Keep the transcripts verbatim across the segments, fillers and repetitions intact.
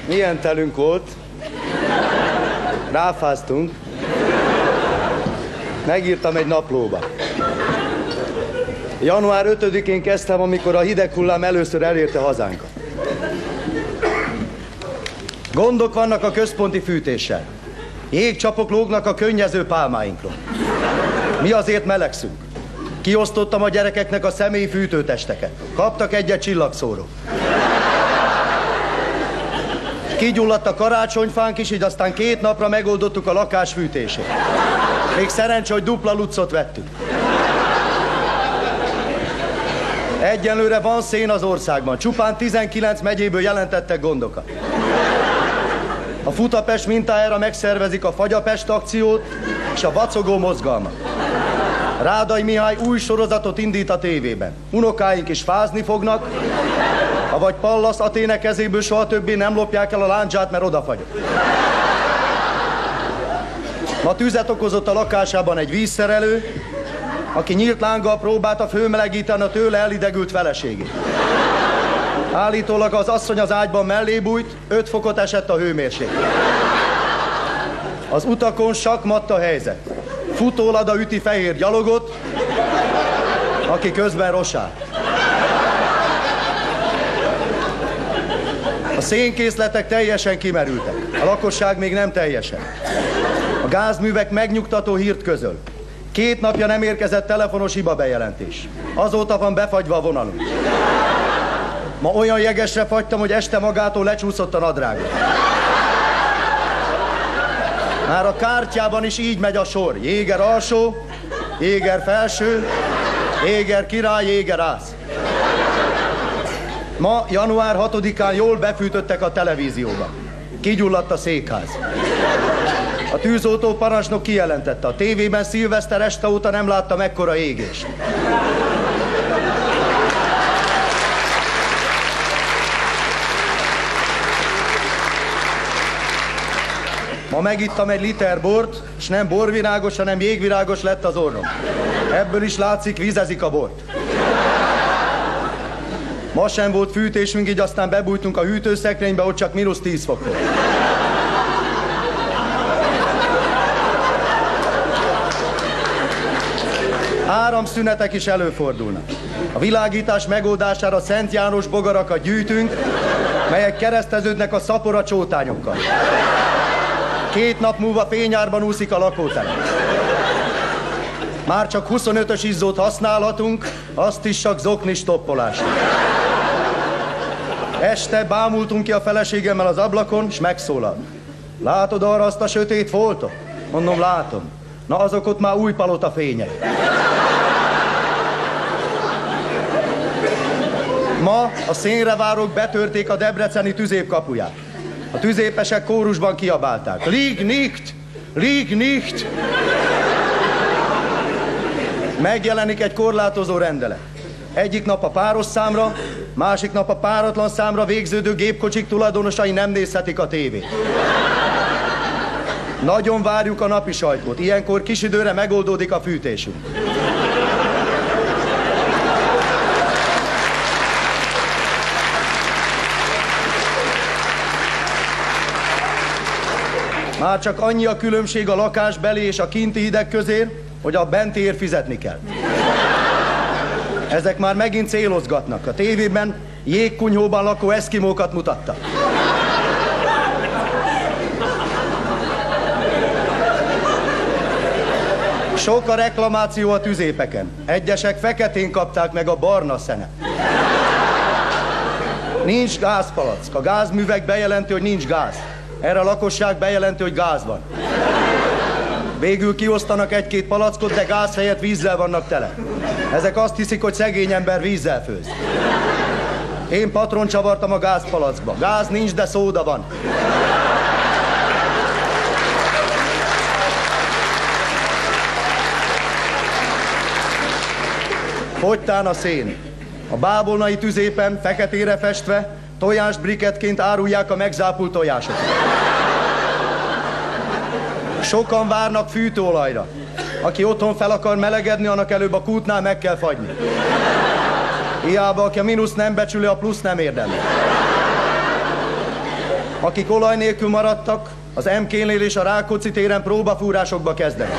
Milyen telünk volt? Ráfáztunk. Megírtam egy naplóba. január ötödikén kezdtem, amikor a hideg hullám először elérte hazánkat. Gondok vannak a központi fűtéssel. Jégcsapok lógnak a könnyező pálmáinkról. Mi azért melegszünk. Kiosztottam a gyerekeknek a személyi fűtőtesteket. Kaptak egyet csillagszóró. Kigyulladt a karácsonyfánk is, így aztán két napra megoldottuk a lakás fűtését. Még szerencsé, hogy dupla lucot vettünk. Egyenlőre van szén az országban. Csupán tizenkilenc megyéből jelentettek gondokat. A Futapest mintájára megszervezik a Fagyapest akciót és a vacogó mozgalmat. Rádai Mihály új sorozatot indít a tévében. Unokáink is fázni fognak, avagy Pallas Athéne kezéből soha többé nem lopják el a lándzsát, mert odafagyott. Ma tüzet okozott a lakásában egy vízszerelő, aki nyílt lánggal próbálta fölmelegíteni a tőle elidegült feleségét. Állítólag az asszony az ágyban mellé bújt, öt fokot esett a hőmérséklet. Az utakon sakkmatt a helyzet. Futólada üti fehér gyalogot, aki közben rosál. A szénkészletek teljesen kimerültek, a lakosság még nem teljesen. A gázművek megnyugtató hírt közöl. Két napja nem érkezett telefonos hibabejelentés. Azóta van befagyva a vonalunk. Ma olyan jegesre fagytam, hogy este magától lecsúszott a nadrágom. Már a kártyában is így megy a sor. Jéger alsó, Jéger felső, Jéger király, Jéger ász. Ma, január hatodikán jól befűtöttek a televízióba. Kigyulladt a székház. A tűzoltó parancsnok kijelentette, a tévében szilveszter este óta nem látta mekkora égést. Ma megittam egy liter bort, és nem borvirágos, hanem jégvirágos lett az orrom. Ebből is látszik, vizezik a bort. Ma sem volt fűtésünk, így aztán bebújtunk a hűtőszekrénybe, ott csak mínusz tíz fok volt. Áramszünetek is előfordulnak. A világítás megoldására Szent János bogarakat gyűjtünk, melyek kereszteződnek a szapora csótányokkal. Két nap múlva fényárban úszik a lakótelep. Már csak huszonötös izzót használhatunk, azt is csak zoknis toppolásra. Este bámultunk ki a feleségemmel az ablakon, és megszólalt. Látod arra azt a sötét foltot? Mondom, látom. Na azok ott már új palota fényei. Ma a szénrevárók betörték a debreceni tüzép kapuját. A tüzépesek kórusban kiabálták. Lieg nicht! Lieg nicht! Megjelenik egy korlátozó rendelet. Egyik nap a páros számra, másik nap a páratlan számra végződő gépkocsik tulajdonosai nem nézhetik a tévét. Nagyon várjuk a napi sajtót. Ilyenkor kis időre megoldódik a fűtésünk. Már csak annyi a különbség a lakásbeli és a kinti hideg közé, hogy a bentiért fizetni kell. Ezek már megint célozgatnak. A tévében jégkunyhóban lakó eszkimókat mutattak. Sok a reklamáció a tüzépeken. Egyesek feketén kapták meg a barna szenet. Nincs gázpalack. A gázművek bejelenti, hogy nincs gáz. Erre a lakosság bejelenti, hogy gáz van. Végül kiosztanak egy-két palackot, de gáz helyett vízzel vannak tele. Ezek azt hiszik, hogy szegény ember vízzel főz. Én patron csavartam a gázpalackba. Gáz nincs, de szóda van. Fogytán a szén. A bábolnai tüzépen, feketére festve, tojásbriketként árulják a megzápult tojásokat. Sokan várnak fűtőolajra. Aki otthon fel akar melegedni, annak előbb a kútnál meg kell fagyni. Hiába, aki a mínusz nem becsüli, a plusz nem érdemli. Akik olaj nélkül maradtak, az em ké-nél és a Rákóczi téren próbafúrásokba kezdenek.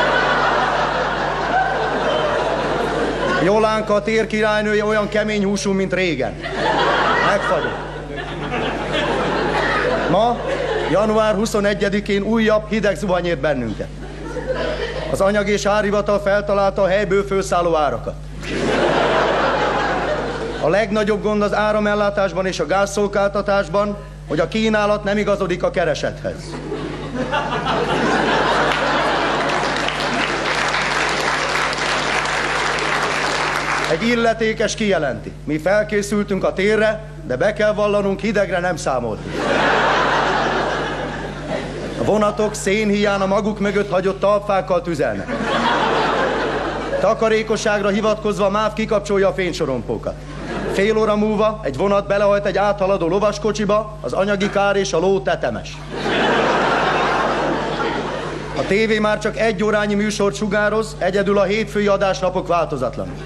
Jolánka, a tér királynője olyan kemény húsú, mint régen. Megfagyott. Ma, január huszonegyedikén újabb hideg zuhany ért bennünket. Az anyag- és árhivatal feltalálta a helyből fölszálló árakat. A legnagyobb gond az áramellátásban és a gázszolgáltatásban, hogy a kínálat nem igazodik a keresethez. Egy illetékes kijelenti: mi felkészültünk a térre, de be kell vallanunk, hidegre nem számoltunk. A vonatok szénhíján a maguk mögött hagyott talpfákkal tüzelnek. Takarékosságra hivatkozva a MÁV kikapcsolja a fénysorompókat. Fél óra múlva egy vonat belehajt egy áthaladó lovaskocsiba, az anyagi kár és a ló tetemes. A tévé már csak egy órányi műsort sugároz, egyedül a hétfői adásnapok változatlanul.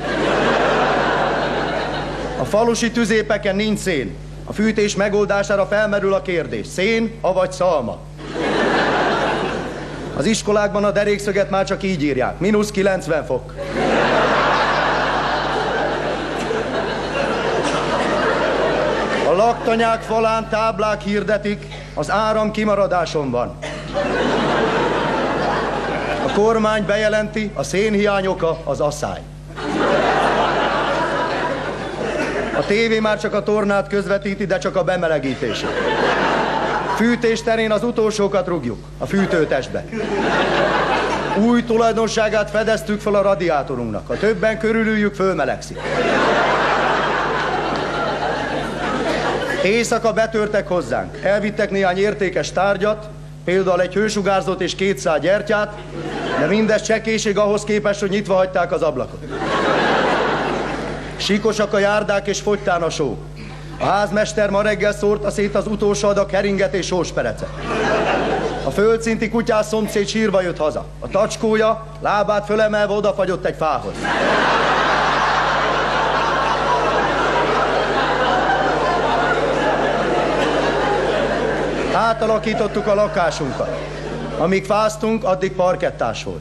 A falusi tüzépeken nincs szén. A fűtés megoldására felmerül a kérdés: szén, avagy szalma? Az iskolákban a derékszöget már csak így írják: mínusz kilencven fok. A laktanyák falán táblák hirdetik: az áram kimaradáson van. A kormány bejelenti: a szénhiány oka az asszály. A tévé már csak a tornát közvetíti, de csak a bemelegítését. Fűtés terén az utolsókat rúgjuk a fűtőtestbe. Új tulajdonságát fedeztük fel a radiátorunknak. Ha többen körülüljük, fölmelegszik. Éjszaka betörtek hozzánk. Elvittek néhány értékes tárgyat, például egy hősugárzót és két szál gyertyát, de mindez csekéség ahhoz képest, hogy nyitva hagyták az ablakot. Sikosak a járdák és fogytán a só. A házmester ma reggel szórta szét az utolsó adag heringet és sósperecet. A földszinti kutyás szomszéd sírva jött haza. A tacskója lábát fölemelve odafagyott egy fához. Átalakítottuk a lakásunkat. Amíg fáztunk, addig parkettás volt.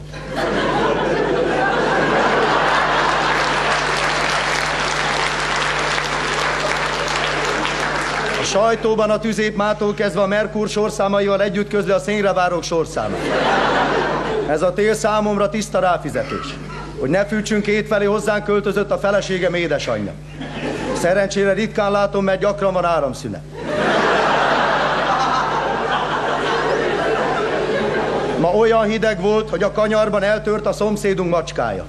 A sajtóban a tüzépmától kezdve a Merkur sorszámaival együtt közli a szénrevárók sorszámát. Ez a tél számomra tiszta ráfizetés. Hogy ne fűtsünk kétfelé, hozzánk költözött a feleségem édesanyja. Szerencsére ritkán látom, mert gyakran van áramszünet. Ma olyan hideg volt, hogy a kanyarban eltört a szomszédunk macskája.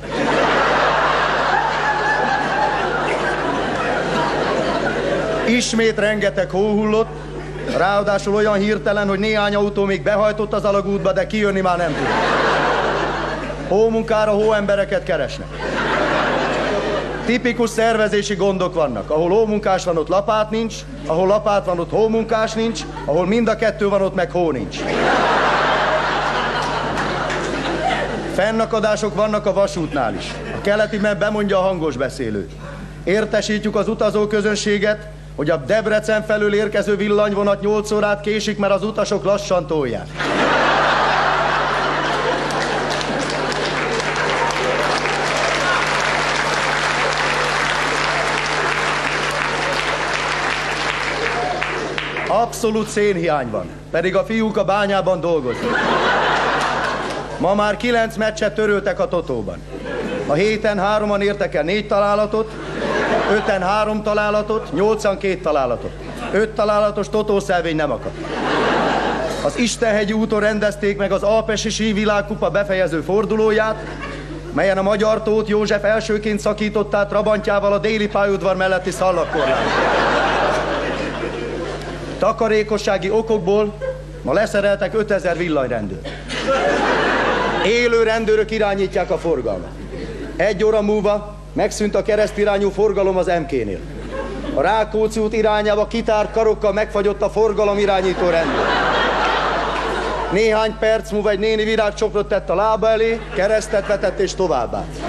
Ismét rengeteg hó hullott, ráadásul olyan hirtelen, hogy néhány autó még behajtott az alagútba, de kijönni már nem tud. Hómunkára hóembereket keresnek. Tipikus szervezési gondok vannak. Ahol hómunkás van, ott lapát nincs, ahol lapát van, ott hómunkás nincs, ahol mind a kettő van, ott meg hó nincs. Fennakadások vannak a vasútnál is. A keletiben bemondja a hangos beszélő. Értesítjük az utazóközönséget, hogy a Debrecen felől érkező villanyvonat nyolc órát késik, mert az utasok lassan tolják. Abszolút szénhiány van, pedig a fiúk a bányában dolgoznak. Ma már kilenc meccset töröltek a Totóban. A héten hároman értek el négy találatot, öten három találatot, nyolcan két találatot. Öt találatos totószelvény nem akad. Az Istenhegyi úton rendezték meg az Alpesi Sívilágkupa befejező fordulóját, melyen a magyar Tóth József elsőként szakított át Trabantjával a déli pályaudvar melletti szallagkorlátot. Takarékossági okokból ma leszereltek ötezer villanyrendőrt. Élő rendőrök irányítják a forgalmat. Egy óra múlva megszűnt a keresztirányú forgalom az em ké-nél. A Rákóczi út irányába kitárt karokkal megfagyott a forgalom irányító rendőr. Néhány perc múlva egy néni virágcsokrot tett a lába elé, keresztet vetett és továbbállt.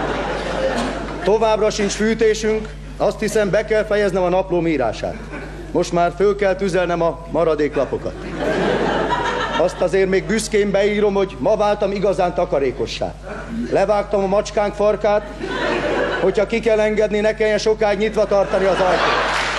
Továbbra sincs fűtésünk, azt hiszem, be kell fejeznem a naplóm írását. most már föl kell tüzelnem a maradéklapokat. Azt azért még büszkén beírom, hogy ma váltam igazán takarékossá. Levágtam a macskánk farkát, hogyha ki kell engedni, ne kelljen sokáig nyitva tartani az ajtót.